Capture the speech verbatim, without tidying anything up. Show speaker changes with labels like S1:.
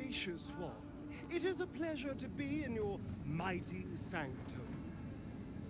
S1: gracious one. It is a pleasure to be in your mighty sanctum.